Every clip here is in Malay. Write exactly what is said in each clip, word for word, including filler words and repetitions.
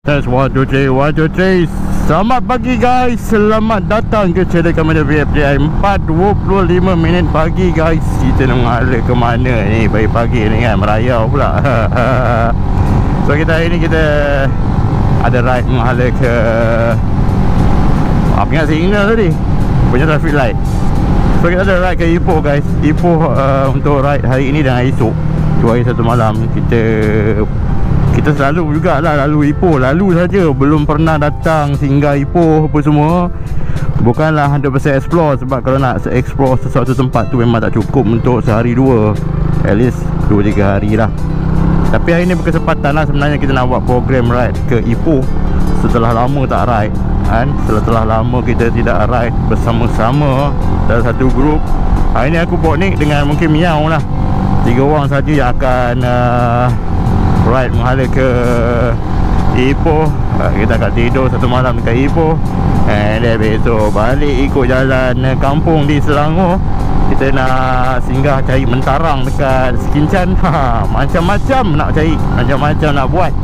Test one two three one two three. Selamat pagi guys, selamat datang ke channel kami V F D I. Empat dua puluh lima minit pagi guys. Kita nak mengalir ke mana ni pagi-pagi ni kan, merayau pula. So kita hari ni kita ada ride mengalir ke apa ingat signal tadi punya traffic light. So kita ada ride ke Ipoh guys. Ipoh uh, untuk ride hari ini dan esok, dua hari satu malam. Kita Kita selalu jugalah lalu Ipoh, lalu saja, belum pernah datang singgah Ipoh apa semua. Bukanlah one hundred percent explore, sebab kalau nak explore sesuatu tempat tu memang tak cukup untuk sehari dua, at least dua tiga hari lah. Tapi hari ni berkesempatan lah sebenarnya kita nak buat program ride ke Ipoh. Setelah lama tak ride kan, setelah lama kita tidak ride bersama-sama dalam satu grup. Hari ni aku buat ni dengan mungkin Miao lah, tiga orang saja yang akan uh, ride menghala ke Ipoh. Kita akan tidur satu malam dekat Ipoh, and then besok balik ikut jalan kampung di Selangor. Kita nak singgah cari mentarang dekat Sekinchan. ha, Macam-macam nak cari, macam-macam nak buat.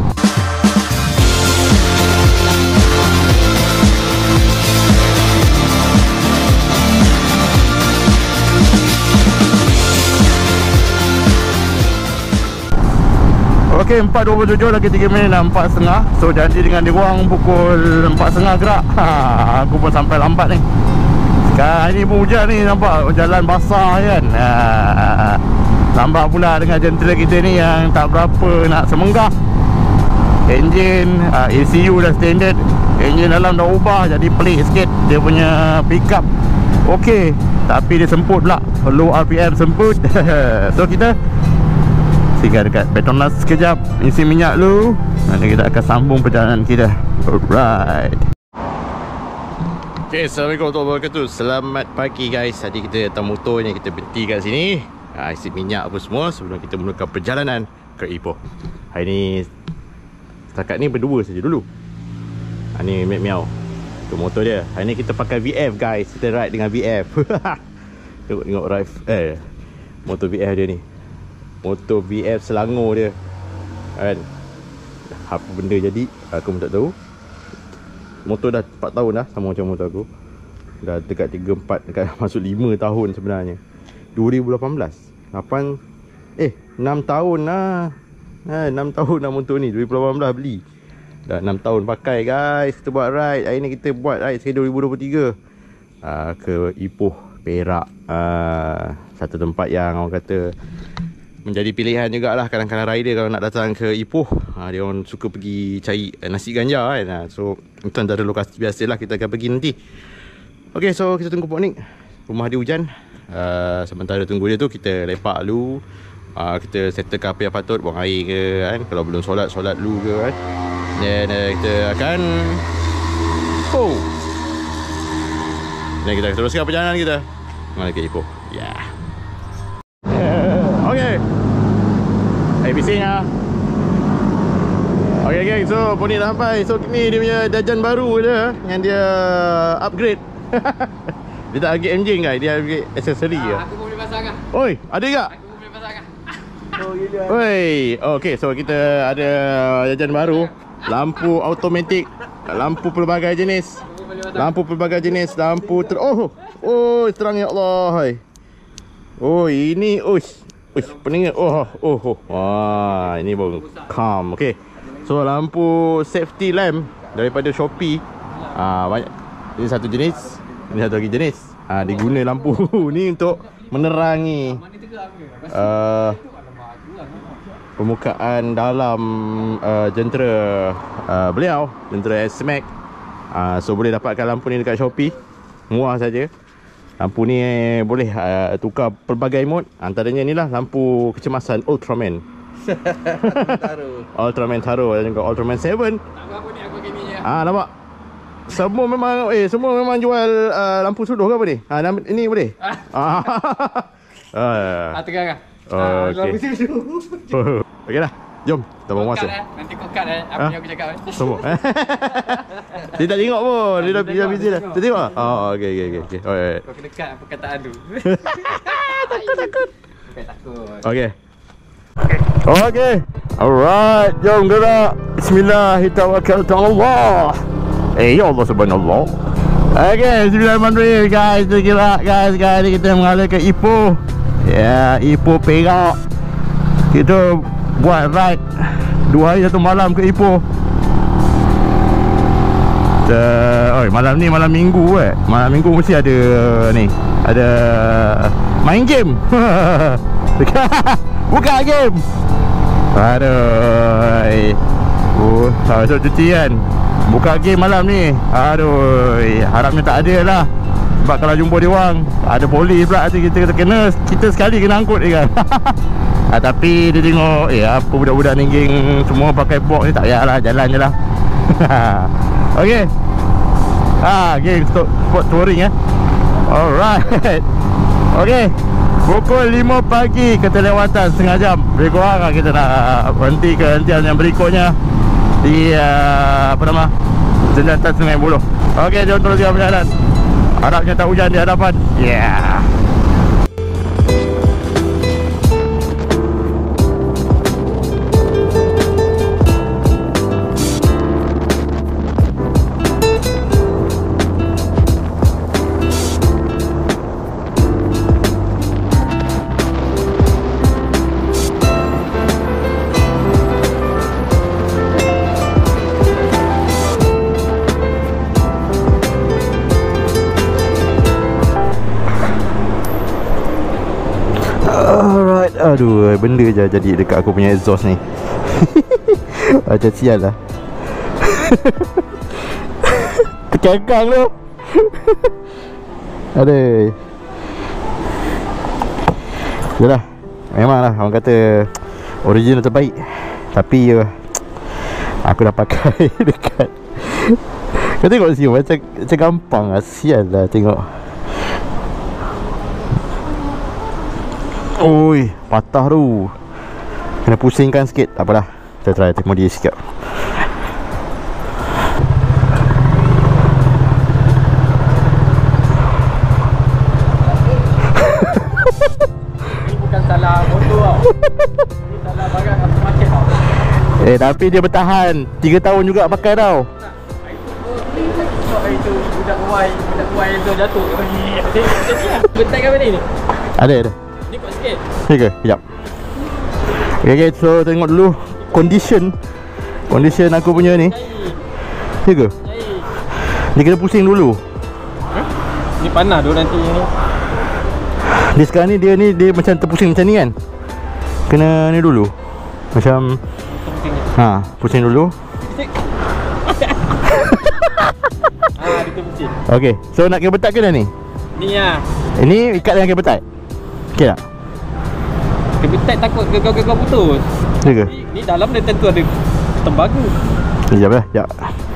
Okey, empat dua puluh tujuh lagi tiga minit dah empat tiga puluh. So janji dengan diorang pukul empat tiga puluh gerak. ha, Aku pun sampai lambat ni. Sekarang ni pun hujan ni, nampak jalan basah kan. ha, Tambah pula dengan jentera kita ni yang tak berapa nak semenggah. Enjin uh, A C U dah standard, enjin dalam dah ubah jadi pelik sikit dia punya pickup. Okey, tapi dia semput pula, low R P M semput. So kita singgah dekat Petronas sekejap, isi minyak dulu, nanti kita akan sambung perjalanan kita. Alright. Okay, Assalamualaikum warahmatullahi wabarakatuh. Selamat pagi guys. Tadi kita datang motor ni, kita berhenti kat sini, ha, isi minyak apa semua sebelum kita mulakan perjalanan ke Ipoh. Hari ni setakat ni berdua saja dulu. Ha, ni Mek Miao, tu motor dia. Hari ni kita pakai V F guys. Kita ride dengan V F. Tengok-tengok ride eh motor V F dia ni, motor V F Selangor dia kan. Apa benda jadi aku pun tak tahu. Motor dah empat tahun dah, sama macam motor aku. Dah dekat tiga empat, dekat masuk lima tahun sebenarnya. Dua ribu lapan belas lapan Eh enam tahun lah, ha, enam tahun dah motor ni. Dua ribu lapan belas beli, dah enam tahun pakai guys. Kita buat ride, hari ni kita buat ride sekali dua ribu dua puluh tiga, uh, ke Ipoh, Perak. uh, Satu tempat yang orang kata menjadi pilihan jugalah kadang-kadang rider kalau nak datang ke Ipoh. ha, Dia orang suka pergi cari eh, nasi ganja kan. ha, So itu antara lokasi biasa lah kita akan pergi nanti. Ok, so kita tunggu Pok Nik. Rumah dia hujan. uh, Sementara tunggu dia tu kita lepak dulu. uh, Kita settlekan apa yang patut, buang air ke kan. Kalau belum solat, solat dulu ke kan. Dan uh, kita akan Oh Dan kita teruskan perjalanan kita mengalir ke Ipoh. Ya yeah. Okay, hey, bising lah. Okay geng, so Pok Nik dah sampai. So ni dia punya jajan baru dia, yang dia upgrade. Dia tak upgrade engine guys, dia upgrade aksesori je. ah, Aku pun boleh pasang lah. Oi, ada tak? Aku pun boleh pasang lah. Oh gila. Oi, okay, so kita ada jajan baru. Lampu automatik, lampu pelbagai jenis, lampu pelbagai jenis, lampu ter Oh, oh terang ya Allah. Hai. Oh ini, uish, uish, pening. Oh, oh, oh. Wah, ini baru calm. Okay, so lampu safety lamp daripada Shopee. Ah, banyak. Ini satu jenis, ini satu lagi jenis. Ah, diguna lampu ni untuk menerangi uh, permukaan dalam uh, jentera uh, beliau, jentera S-Max. Ah, so boleh dapatkan lampu ni dekat Shopee, murah saja. Lampu ni eh, boleh uh, tukar pelbagai mode. Antaranya ni lah lampu kecemasan Ultraman. Ultraman Taro dan juga Ultraman tujuh. Tak apa ni, aku pakai ni je. Ah, nampak? Semua memang eh semua memang jual uh, lampu suduh ke apa ni? Ha, ini boleh? Ah. Ah, tengah kan? Oh, okey. Lampu suduh. Okey dah. Jom, kita bawa masuk. Eh. Nanti kau cut eh, apa Ha? yang aku cakap eh. Semua. Dia tak tengok pun. Dia dah Dia busy dah. tengok. Dia tengok? Oh, okey okey okey. Okey. Alright. Kau kena cut perkataan tu. Takut takut. Bukan takut. Okey. Okay. Alright, jom gerak. Bismillahirrahmanirrahim. Eh, ya Allah subhanallah. Okay, bismillahirrahmanirrahim guys. Kita gerak guys. Guys, kita mengalir ke Ipoh. Ya, yeah, Ipoh Perak. Kita buat ride dua hari satu malam ke Ipoh. Uh, oh, malam ni malam minggu eh. Malam minggu mesti ada uh, ni. Ada main game. Buka game. Aduh. Oh, esok cuti kan. Buka game malam ni. Aduh, harapnya tak ada lah. Sebab kalau jumpa dia orang, ada polis pula, kita kena, kita sekali kena angkut dia kan. Ha, tapi dia tengok, eh apa budak-budak ni geng semua pakai box ni, tak payahlah, jalan je lah. Okay. Ha, geng stop, spot touring eh. Alright. Okay. Pukul lima pagi keterlewatan setengah jam. Lebih kurang lah kita nak berhenti ke hentian yang berikutnya di uh, apa nama, Jembatan Sungai Buloh. Okay, jom teruskan perjalanan. Harapnya tak hujan di hadapan. Yeah. Aduh, benda je jadi dekat aku punya exhaust ni. Macam sial lah. Terkangkang tu. Aduh. Yalah, memanglah orang kata original terbaik. Tapi uh, aku dah pakai dekat. Kau tengok sini macam, macam gampang lah. Sial lah tengok. Oi, patah tu. Kena pusingkan sikit. Tak apalah. Kita try tengok dia sikit. Ini bukan salah motor tau. Ini salah barang aftermarket tau. Eh, tapi dia bertahan tiga tahun juga pakai tau. Itu budak buai, budak buai tu jatuh. Bentai kat mana ni? Ada, ada. Ni kuat sikit. Ya ke? Sekejap. Okay, okay, so tengok dulu condition Condition aku punya ni. Ya ke? Ni kena pusing dulu. Huh? Ni panas tu nanti ni. Dia sekarang ni, dia ni dia macam terpusing macam ni kan. Kena ni dulu. Macam pusing. Ha, pusing dulu. Ah, dia pusing. Okay, so nak kena betat ke dah ni? Ni lah. Ini ikat dengan kena betat. Okay tak? Kebetat takut gegau-gegau putus. Ya ke? Ni, ni dalam dia tentu ada tembaga. Sekejap lah, sekejap.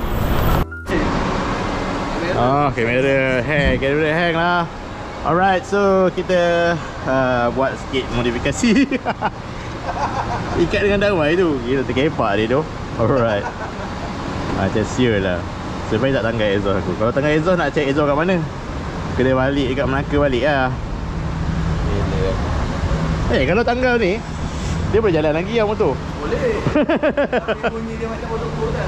Oh, kamera hang, kamera hang lah. Alright, so kita uh, buat sikit modifikasi. Ikat dengan dawai tu, kita terkepak dia tu. Alright. Macam siul lah. Sebenarnya tak tanggal exhaust aku. Kalau tanggal exhaust nak check exhaust kat mana? Kena balik dekat Melaka balik lah. Eh, kalau tanggal ni dia boleh jalan lagi yang motor? Boleh. Tapi bunyi dia macam motor kan.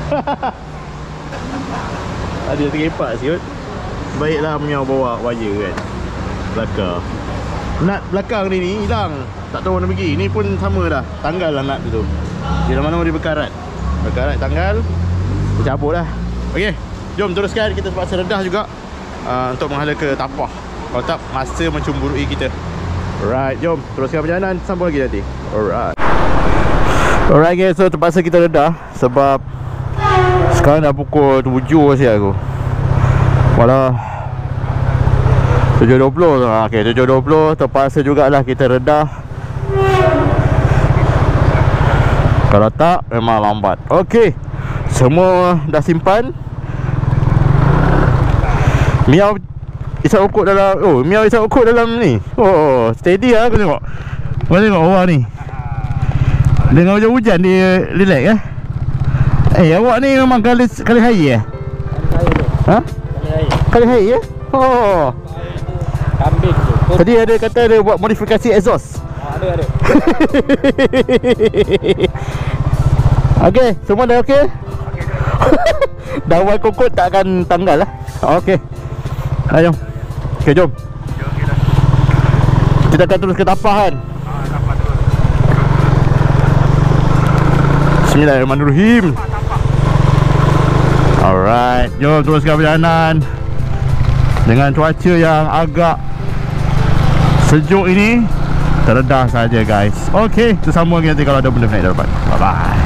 Ada terkepak siut. Baiklah Miao bawa wire kan belakang. Nut belakang ni ni hilang. Tak tahu mana pergi. Ni pun sama dah. Tanggal lah nut tu. Di mana dia berkarat. Berkarat tanggal. Dia cabut lah. Okey, jom teruskan. Kita terpaksa redah juga uh, untuk menghala ke Tapah. Kalau tak, masa mencemburui kita. Alright, jom teruskan perjalanan. Sambung lagi nanti. Alright. Alright guys, so terpaksa kita redah sebab sekarang dah pukul tujuh siap aku. Walau tujuh dua puluh. Okay, tujuh dua puluh. Terpaksa jugalah kita redah. Kalau tak, memang lambat. Okay, semua dah simpan. Miao isap ukut dalam. Oh, Miao isap ukut dalam ni. Oh, steady lah aku tengok. Kau tengok bawah ni. Dengan hujan-hujan dia relax eh. Eh, awak ni memang kali kali hari eh? Kali hari. Ha? Kali hari. Kali hari eh? Oh. Kambing tu. Tadi ada kata dia buat modifikasi exhaust. Ha, Ada, ada. Okey, semua dah okey? Dawai kokot tak akan tanggal lah. Okey. Ayo. Okey, jom. Kita akan terus ke tapah kan? Ah, tapak terus. Bismillahirrahmanirrahim. Alright, jom teruskan perjalanan dengan cuaca yang agak sejuk ini. Teredah saja guys. Okey, bersama lagi nanti kalau ada benda naik depan. Bye bye.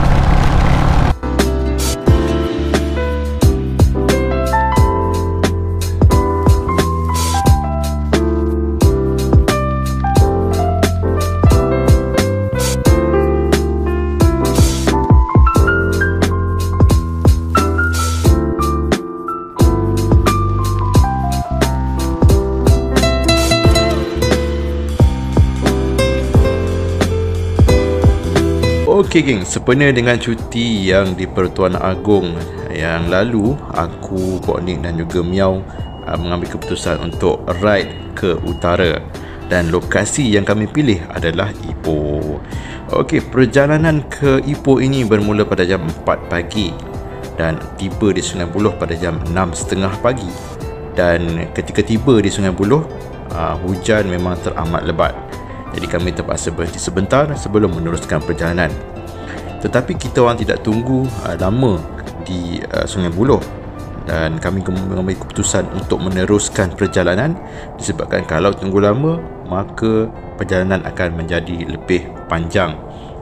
Okey geng, sempena dengan cuti yang di Pertuan Agong yang lalu, aku, Pok Nick dan juga Miao uh, mengambil keputusan untuk ride ke utara. Dan lokasi yang kami pilih adalah Ipoh. Okey, perjalanan ke Ipoh ini bermula pada jam empat pagi dan tiba di Sungai Buloh pada jam enam tiga puluh pagi. Dan ketika tiba di Sungai Buloh, uh, hujan memang teramat lebat. Jadi kami terpaksa berhenti sebentar sebelum meneruskan perjalanan. Tetapi kita orang tidak tunggu uh, lama di uh, Sungai Buloh dan kami mengambil keputusan untuk meneruskan perjalanan disebabkan kalau tunggu lama maka perjalanan akan menjadi lebih panjang.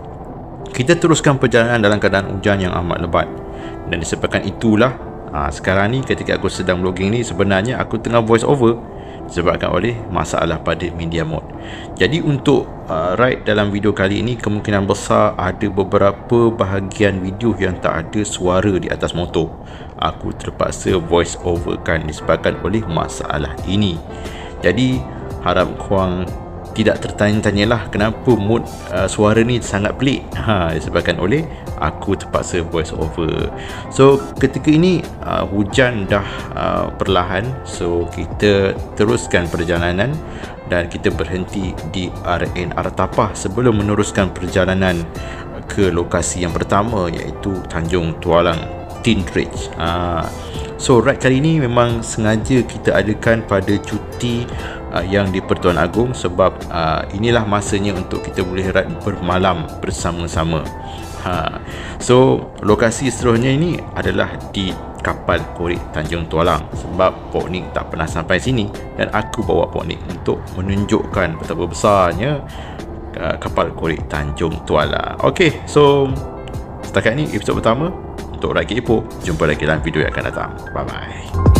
Kita teruskan perjalanan dalam keadaan hujan yang amat lebat dan disebabkan itulah uh, sekarang ni ketika aku sedang vlogging ni sebenarnya aku tengah voice over disebabkan oleh masalah pada media mode. Jadi untuk uh, ride dalam video kali ini kemungkinan besar ada beberapa bahagian video yang tak ada suara di atas motor. Aku terpaksa voice over kan disebabkan oleh masalah ini. Jadi harap korang tidak tertanya-tanyalah kenapa mood uh, suara ni sangat pelik. Ha, disebabkan oleh aku terpaksa voice over. So ketika ini uh, hujan dah uh, perlahan. So kita teruskan perjalanan dan kita berhenti di R N R Tapah sebelum meneruskan perjalanan ke lokasi yang pertama iaitu Tanjung Tualang Tin Ridge. uh, So ride kali ini memang sengaja kita adakan pada cuti uh, yang di Pertuan Agong sebab uh, inilah masanya untuk kita boleh ride bermalam bersama-sama. Ha. So lokasi seterusnya ini adalah di kapal korek Tanjung Tualang sebab Pok Nick tak pernah sampai sini dan aku bawa Pok Nick untuk menunjukkan betapa besarnya uh, kapal korek Tanjung Tualang. Okey, so setakat ini episod pertama untuk ride ke Ipoh. Jumpa lagi dalam video yang akan datang. Bye bye.